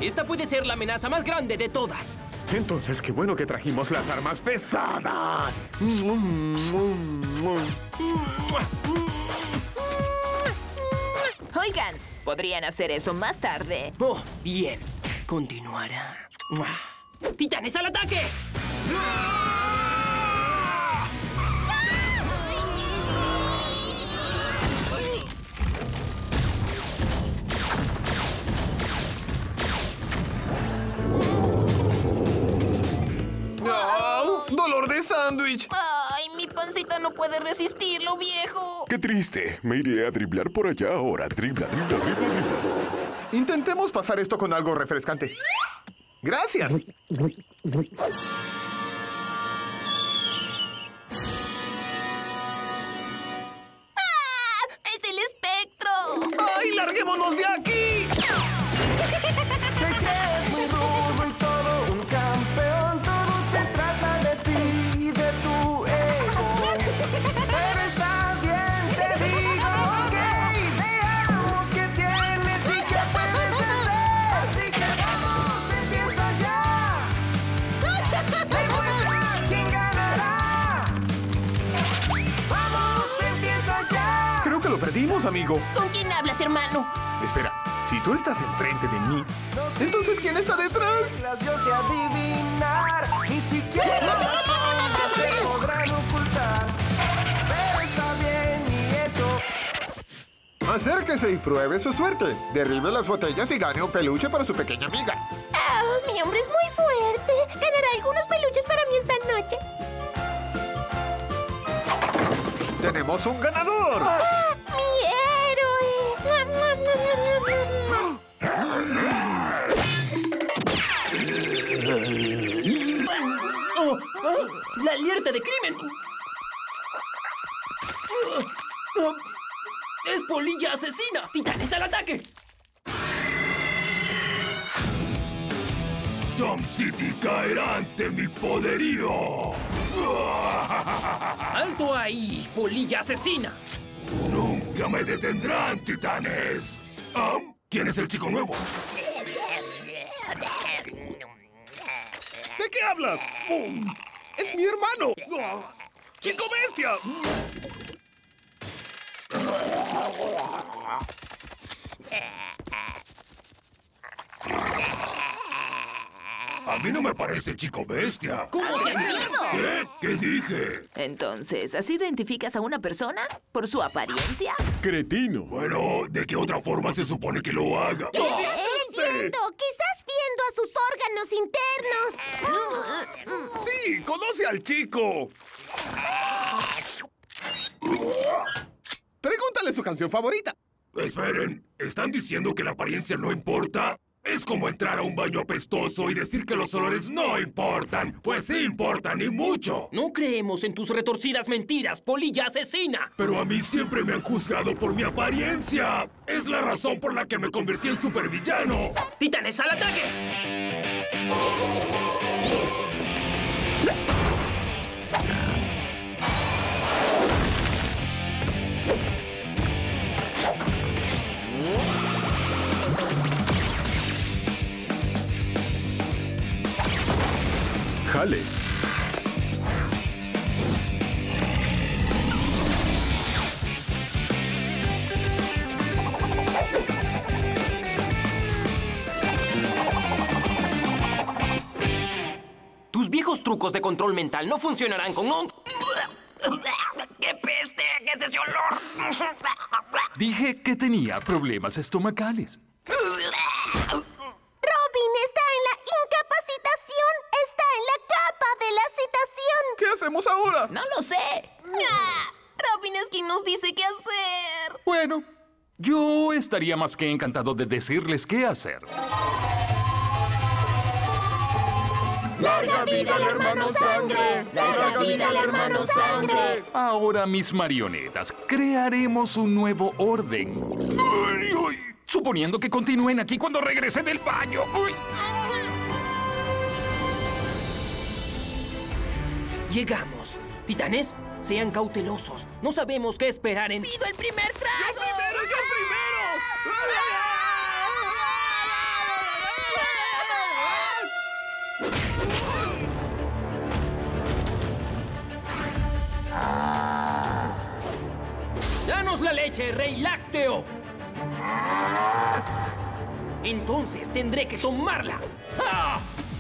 Esta puede ser la amenaza más grande de todas. Entonces, qué bueno que trajimos las armas pesadas. Oigan, podrían hacer eso más tarde. Oh, bien. Continuará. ¡Titanes al ataque! ¡Dolor de sándwich! ¡Ay, mi pancita no puede resistirlo, viejo! ¡Qué triste! Me iré a driblar por allá ahora. Dribla, dribla, dribla, dribla. Intentemos pasar esto con algo refrescante. ¡Gracias! ¡Ah! ¡Es el espectro! ¡Ay, larguémonos de aquí! Te crees muy rudo y todo un campeón. Todo se trata de ti y de tu ego. Pero está bien, te digo, ok. Veamos qué tienes y qué puedes hacer. Así que vamos, empieza ya. Demuestra quién ganará. Vamos, empieza ya. Creo que lo perdimos, amigo. ¿Con quién hablas, hermano? Espera, si tú estás enfrente de mí, entonces ¿quién está detrás? Yo sé adivinar, ni siquiera las sombras te podrán ocultar. Pero está bien y eso. Acérquese y pruebe su suerte. Derribe las botellas y gane un peluche para su pequeña amiga. ¡Ah! Mi hombre es muy fuerte. Ganará algunos peluches para mí esta noche. ¡Tenemos un ganador! ¡Ah! ¡Mi héroe! ¡La alerta de crimen! ¡Es polilla asesina! ¡Titanes al ataque! Tom City caerá ante mi poderío. ¡Alto ahí, polilla asesina! Nunca me detendrán, titanes. ¿Quién es el chico nuevo? ¿De qué hablas? ¡Es mi hermano! ¡Chico bestia! A mí no me parece chico bestia. ¿Cómo te atreves? ¿Qué? ¿Qué dije? Entonces, ¿así identificas a una persona? ¿Por su apariencia? Cretino. Bueno, ¿de qué otra forma se supone que lo haga? ¿Qué estás diciendo? Quizás viendo a sus órganos internos. ¡Sí! ¡Conoce al chico! Pregúntale su canción favorita. Esperen, ¿están diciendo que la apariencia no importa? Es como entrar a un baño apestoso y decir que los olores no importan. Pues sí importan, y mucho. No creemos en tus retorcidas mentiras, polilla asesina. Pero a mí siempre me han juzgado por mi apariencia. Es la razón por la que me convertí en supervillano. ¡Titanes al ataque! Jale. Tus viejos trucos de control mental no funcionarán con un... ¡Qué peste! ¿Qué es ese olor? Dije que tenía problemas estomacales. Robin está en la incapacitación. Está en la capa de la citación. ¿Qué hacemos ahora? No lo sé. Robin es quien nos dice qué hacer. Bueno, yo estaría más que encantado de decirles qué hacer. ¡Larga vida al hermano Sangre! ¡Larga vida al hermano Sangre! Ahora, mis marionetas, crearemos un nuevo orden. Uy, uy. Suponiendo que continúen aquí cuando regrese del baño. Uy. Llegamos. Titanes, sean cautelosos. No sabemos qué esperar en... ¡Pido el primer trago! ¡Yo primero! ¡Danos la leche, Rey Lácteo! Entonces tendré que tomarla. ¡Ah!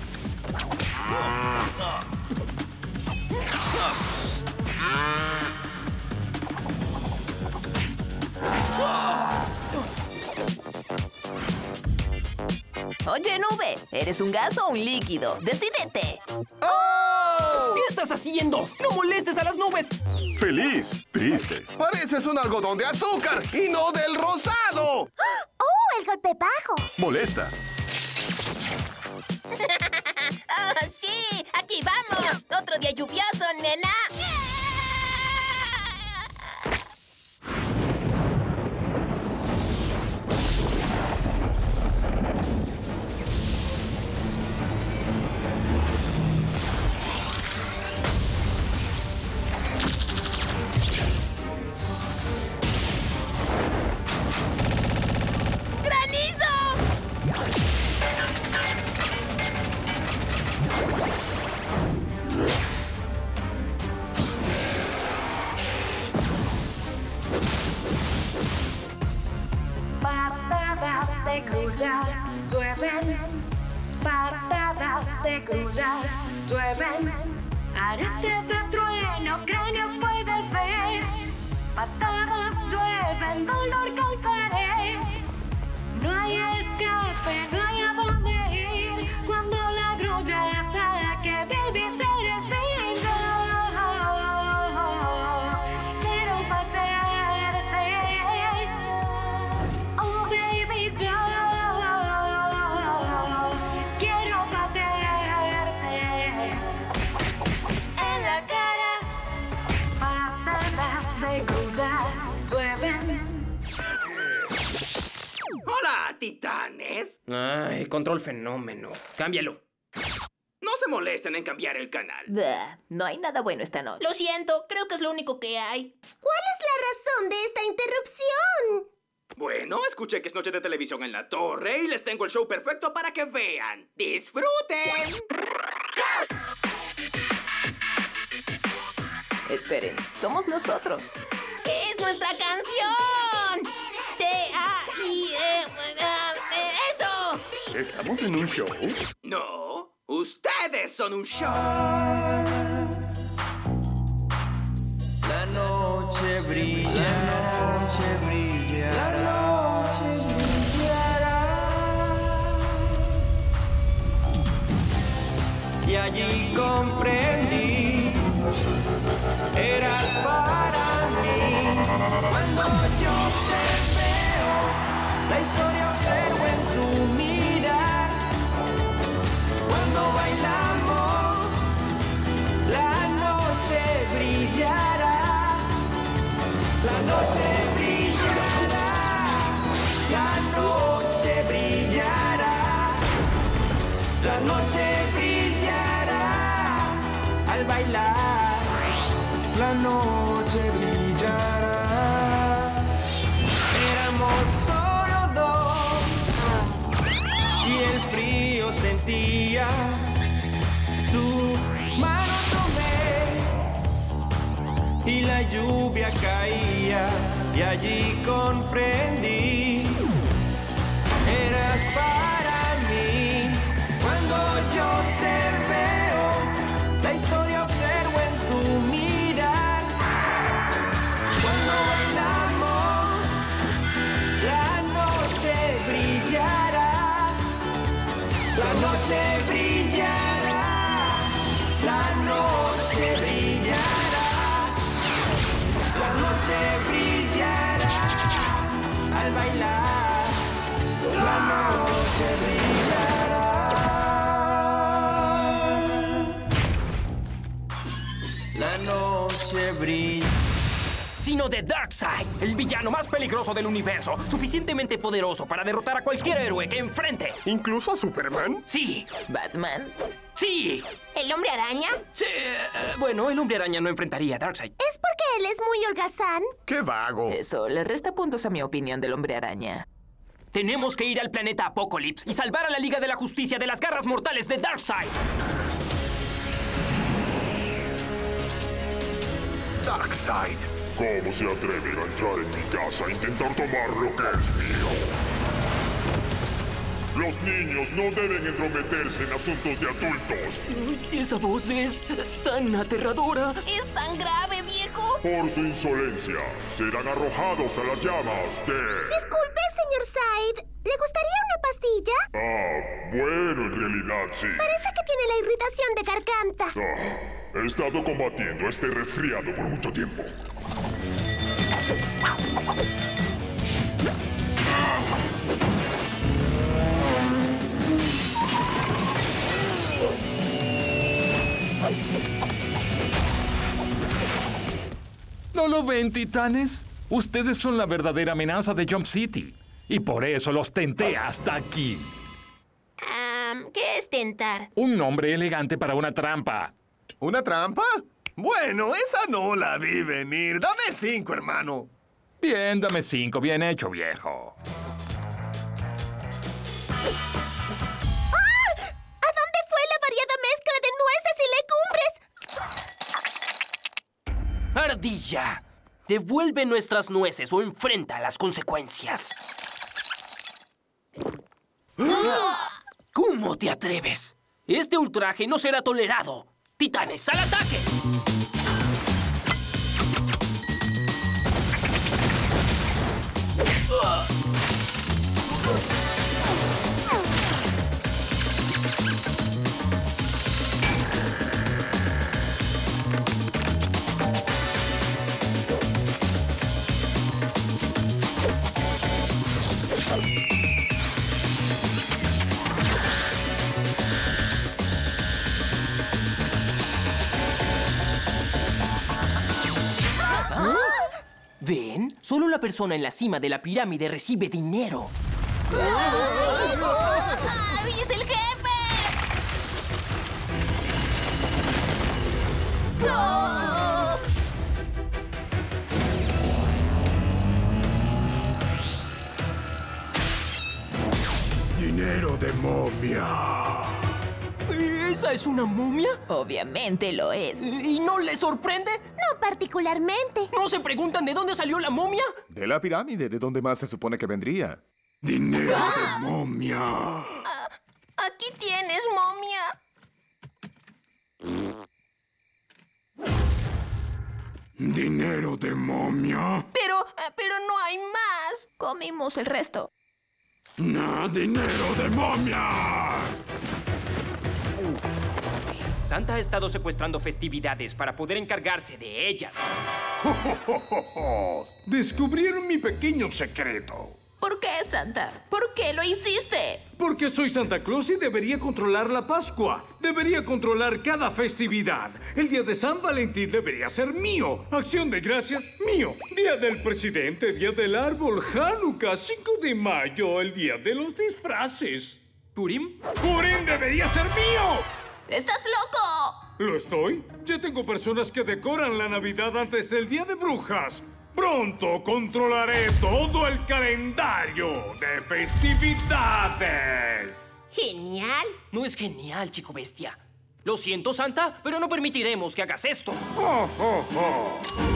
Oye, Nube, ¿eres un gas o un líquido? ¡Decídete! ¡Oh! ¿Qué estás haciendo? ¡No molestes a las nubes! Feliz, triste. Pareces un algodón de azúcar y no del rosado. ¡Oh, el golpe bajo! Molesta. ¡Oh, sí! ¡Aquí vamos! ¡Otro día lluvioso, nena! Patadas de grulla llueven, patadas de grulla llueven, aretes de trueno, cráneos puedes ver, patadas llueven, dolor causaré, no hay escape, no hay a dónde ir, cuando la grulla ataque, baby, será el fin. Quiero patearte. Oh, baby, yo quiero patearte en la cara. Patadas de grulla llueven. ¡Hola, titanes! Ay, control fenómeno. Cámbialo. No se molesten en cambiar el canal. Bah, no hay nada bueno esta noche. Lo siento, creo que es lo único que hay. ¿Cuál es la razón de esta interrupción? Bueno, escuché que es noche de televisión en la torre y les tengo el show perfecto para que vean. ¡Disfruten! Esperen, somos nosotros. ¡Es nuestra canción! ¡Eso! ¿Estamos en un show? No, ustedes son un show. La noche brilla, la noche brilla, la noche brillará. Y allí comprendí, eras para mí. Cuando yo te veo, la historia observo en tu mirar. Cuando bailamos, la noche brillará. La noche brillará. La noche brillará. La noche brillará. Al bailar, la noche brillará. Éramos solo dos y el frío sentía. Tu mano tomé y la lluvia caía y allí comprendí. Eras para mí. Cuando yo te veo, la historia observo en tu mirar. Cuando bailamos, la noche brillará. La noche brillará. La noche brillará. La noche brillará. Al bailar, la noche brillará. La noche brilla. Sino de Darkseid, el villano más peligroso del universo, suficientemente poderoso para derrotar a cualquier héroe que enfrente. ¿Incluso a Superman? Sí, ¿Batman? sí, ¿El hombre araña? sí. Bueno, el hombre araña no enfrentaría a Darkseid. ¿Es porque él es muy holgazán? ¡Qué vago! Eso le resta puntos a mi opinión del hombre araña. Tenemos que ir al planeta Apokolips y salvar a la Liga de la Justicia de las garras mortales de Darkseid. Darkseid, ¿Cómo se atreven a entrar en mi casa a intentar tomar lo que es mío? Los niños no deben entrometerse en asuntos de adultos. Esa voz es tan aterradora. ¿Es tan grave, viejo? Por su insolencia, serán arrojados a las llamas de... Disculpe, señor Said. ¿Le gustaría una pastilla? Bueno, en realidad sí. Parece que tiene la irritación de garganta. He estado combatiendo este resfriado por mucho tiempo. ¿No lo ven, titanes? Ustedes son la verdadera amenaza de Jump City. Y por eso los tenté hasta aquí. ¿Qué es tentar? Un nombre elegante para una trampa. ¿Una trampa? Bueno, esa no la vi venir. Dame 5, hermano. Bien, dame 5. Bien hecho, viejo. ¿A dónde fue la variada mezcla de nueces y legumbres? ¡Ardilla! Devuelve nuestras nueces o enfrenta las consecuencias. ¿Cómo te atreves? Este ultraje no será tolerado. ¡Titanes, al ataque! ¿Ven? Solo la persona en la cima de la pirámide recibe dinero. ¡Ay, es el jefe! ¡No! Dinero de momia. ¿Esa es una momia? Obviamente lo es. ¿Y no les sorprende? No particularmente. ¿No se preguntan de dónde salió la momia? De la pirámide, ¿de dónde más se supone que vendría? Dinero de momia. Aquí tienes, momia. Dinero de momia. Pero no hay más. Comimos el resto. No, dinero de momia. Santa ha estado secuestrando festividades para poder encargarse de ellas. Descubrieron mi pequeño secreto. ¿Por qué, Santa? ¿Por qué lo hiciste? Porque soy Santa Claus y debería controlar la Pascua. Debería controlar cada festividad. El día de San Valentín debería ser mío. Acción de gracias, mío. Día del presidente, día del árbol, Hanukkah, 5 de mayo, el día de los disfraces. ¿Purim? ¡Purim debería ser mío! ¡Estás loco! ¿Lo estoy? Ya tengo personas que decoran la Navidad antes del Día de Brujas. Pronto controlaré todo el calendario de festividades. Genial. No es genial, chico bestia. Lo siento, Santa, pero no permitiremos que hagas esto. ¡Oh, oh, oh!